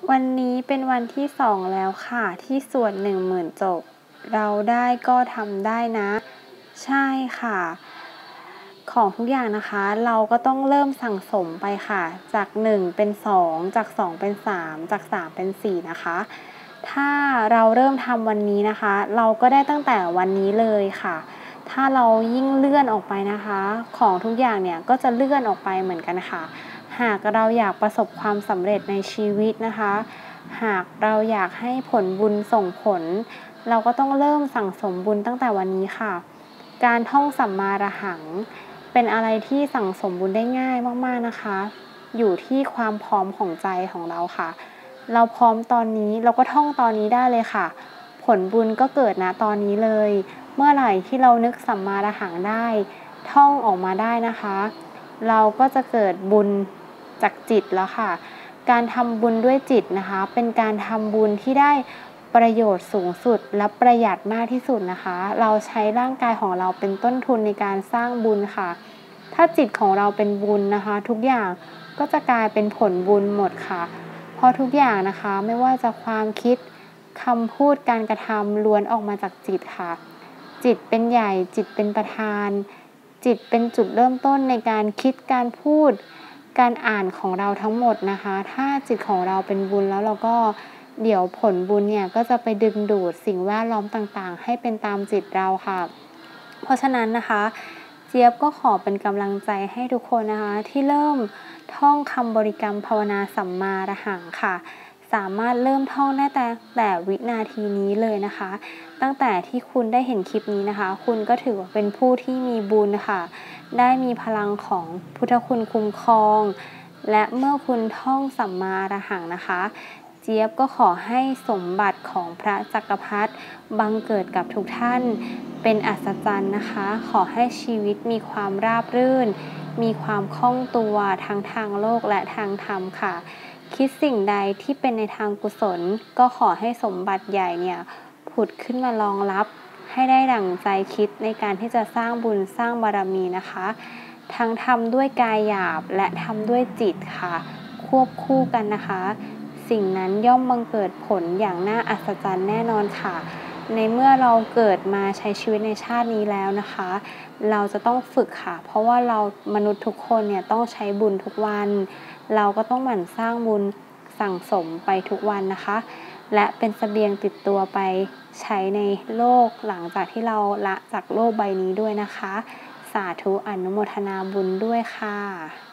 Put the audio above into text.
วันนี้เป็นวันที่2แล้วค่ะที่สวด10,000จบเราได้ก็ทำได้นะใช่ค่ะของทุกอย่างนะคะเราก็ต้องเริ่มสั่งสมไปค่ะจาก1เป็น2จาก2เป็น3จาก3เป็น4นะคะถ้าเราเริ่มทำวันนี้นะคะเราก็ได้ตั้งแต่วันนี้เลยค่ะถ้าเรายิ่งเลื่อนออกไปนะคะของทุกอย่างเนี่ยก็จะเลื่อนออกไปเหมือนกันค่ะ หากเราอยากประสบความสำเร็จในชีวิตนะคะหากเราอยากให้ผลบุญส่งผลเราก็ต้องเริ่มสั่งสมบุญตั้งแต่วันนี้ค่ะการท่องสัมมาระหังเป็นอะไรที่สั่งสมบุญได้ง่ายมากๆนะคะอยู่ที่ความพร้อมของใจของเราค่ะเราพร้อมตอนนี้เราก็ท่องตอนนี้ได้เลยค่ะผลบุญก็เกิดณตอนนี้เลยเมื่อไหร่ที่เรานึกสัมมาระหังได้ท่องออกมาได้นะคะเราก็จะเกิดบุญจากจิตแล้วค่ะการทำบุญด้วยจิตนะคะเป็นการทำบุญที่ได้ประโยชน์สูงสุดและประหยัดมากที่สุดนะคะเราใช้ร่างกายของเราเป็นต้นทุนในการสร้างบุญค่ะถ้าจิตของเราเป็นบุญนะคะทุกอย่างก็จะกลายเป็นผลบุญหมดค่ะเพราะทุกอย่างนะคะไม่ว่าจะความคิดคำพูดการกระทำล้วนออกมาจากจิตค่ะจิตเป็นใหญ่จิตเป็นประธานจิตเป็นจุดเริ่มต้นในการคิดการพูดการอ่านของเราทั้งหมดนะคะถ้าจิตของเราเป็นบุญแล้วเราก็เดี๋ยวผลบุญเนี่ยก็จะไปดึงดูดสิ่งแวดล้อมต่างๆให้เป็นตามจิตเราค่ะเพราะฉะนั้นนะคะเจี๊ยบก็ขอเป็นกำลังใจให้ทุกคนนะคะที่เริ่มท่องคำบริกรรมภาวนาสัมมาระหังค่ะสามารถเริ่มท่องได้แต่วินาทีนี้เลยนะคะตั้งแต่ที่คุณได้เห็นคลิปนี้นะคะคุณก็ถือว่าเป็นผู้ที่มีบุญค่ะได้มีพลังของพุทธคุณคุ้มครองและเมื่อคุณท่องสัมมาอรหังนะคะเจี๊ยบก็ขอให้สมบัติของพระจักรพรรดิบังเกิดกับทุกท่านเป็นอัศจรรย์นะคะขอให้ชีวิตมีความราบรื่นมีความคล่องตัวทั้งทางโลกและทางธรรมค่ะคิดสิ่งใดที่เป็นในทางกุศลก็ขอให้สมบัติใหญ่เนี่ยผุดขึ้นมารองรับให้ได้ดั่งใจคิดในการที่จะสร้างบุญสร้างบารมีนะคะทั้งทำด้วยกายหยาบและทำด้วยจิตค่ะควบคู่กันนะคะสิ่งนั้นย่อมบังเกิดผลอย่างน่าอัศจรรย์แน่นอนค่ะในเมื่อเราเกิดมาใช้ชีวิตในชาตินี้แล้วนะคะเราจะต้องฝึกค่ะเพราะว่าเรามนุษย์ทุกคนเนี่ยต้องใช้บุญทุกวันเราก็ต้องหมั่นสร้างบุญสั่งสมไปทุกวันนะคะและเป็นเสบียงติดตัวไปใช้ในโลกหลังจากที่เราละจากโลกใบนี้ด้วยนะคะสาธุอนุโมทนาบุญด้วยค่ะ